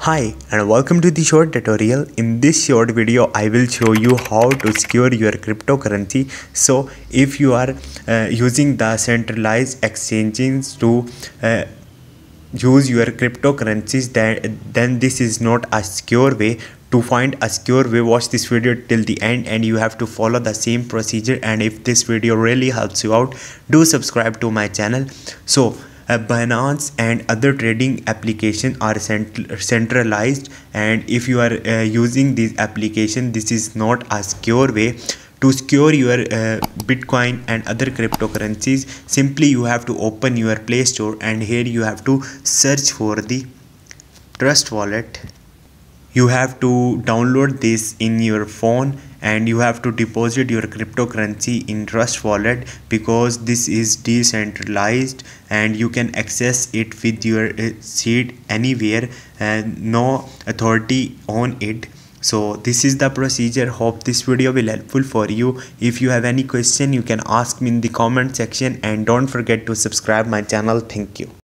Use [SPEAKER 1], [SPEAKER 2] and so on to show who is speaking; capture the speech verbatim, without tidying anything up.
[SPEAKER 1] Hi and welcome to the short tutorial. In this short video I will show you how to secure your cryptocurrency. So if you are uh, using the centralized exchanges to uh, use your cryptocurrencies, then, then this is not a secure way. To find a secure way, watch this video till the end and you have to follow the same procedure. And if this video really helps you out, do subscribe to my channel. So uh, Binance and other trading applications are cent centralized, and if you are uh, using this application, this is not a secure way. To secure your uh, Bitcoin and other cryptocurrencies, simply you have to open your Play Store and here you have to search for the Trust Wallet. You have to download this in your phone and you have to deposit your cryptocurrency in Trust Wallet, because this is decentralized and you can access it with your uh, seed anywhere and no authority on it. So this is the procedure. Hope this video will helpful for you. If you have any question, you can ask me in the comment section, and don't forget to subscribe my channel. Thank you.